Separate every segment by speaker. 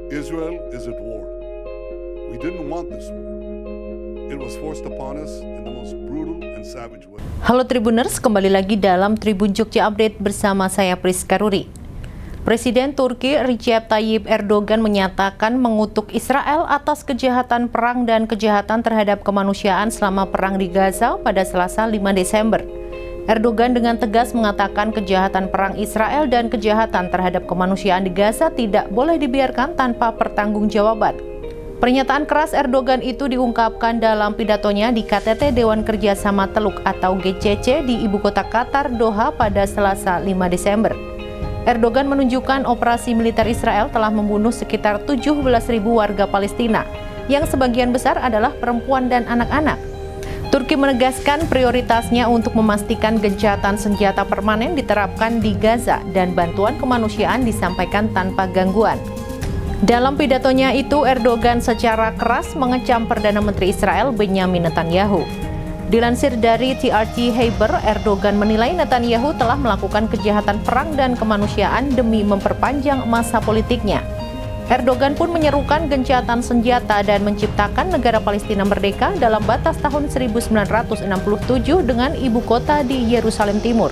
Speaker 1: Israel is at war. We didn't want this war. It was forced upon us in the most brutal and savage way.
Speaker 2: Halo Tribuners, kembali lagi dalam Tribun Jogja Update bersama saya Priska Ruri. Presiden Turki Recep Tayyip Erdogan menyatakan mengutuk Israel atas kejahatan perang dan kejahatan terhadap kemanusiaan selama perang di Gaza pada Selasa 5 Desember. Erdogan dengan tegas mengatakan kejahatan perang Israel dan kejahatan terhadap kemanusiaan di Gaza tidak boleh dibiarkan tanpa pertanggungjawaban. Pernyataan keras Erdogan itu diungkapkan dalam pidatonya di KTT Dewan Kerjasama Teluk atau GCC di ibu kota Qatar, Doha pada Selasa 5 Desember. Erdogan menunjukkan operasi militer Israel telah membunuh sekitar 17.000 warga Palestina, yang sebagian besar adalah perempuan dan anak-anak. Turki menegaskan prioritasnya untuk memastikan gencatan senjata permanen diterapkan di Gaza dan bantuan kemanusiaan disampaikan tanpa gangguan. Dalam pidatonya itu, Erdogan secara keras mengecam Perdana Menteri Israel Benyamin Netanyahu. Dilansir dari TRT Haber, Erdogan menilai Netanyahu telah melakukan kejahatan perang dan kemanusiaan demi memperpanjang masa politiknya. Erdogan pun menyerukan gencatan senjata dan menciptakan negara Palestina merdeka dalam batas tahun 1967 dengan ibu kota di Yerusalem Timur.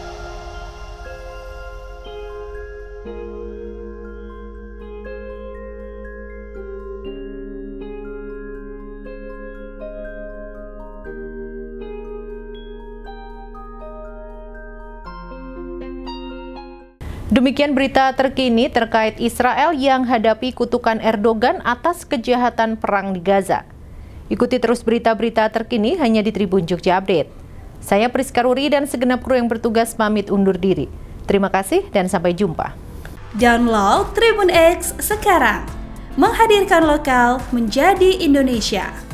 Speaker 2: Demikian berita terkini terkait Israel yang hadapi kutukan Erdogan atas kejahatan perang di Gaza. Ikuti terus berita-berita terkini hanya di Tribun Jogja Update. Saya Priska Ruri dan segenap kru yang bertugas pamit undur diri. Terima kasih dan sampai jumpa.
Speaker 3: Download Tribun X sekarang. Menghadirkan lokal menjadi Indonesia.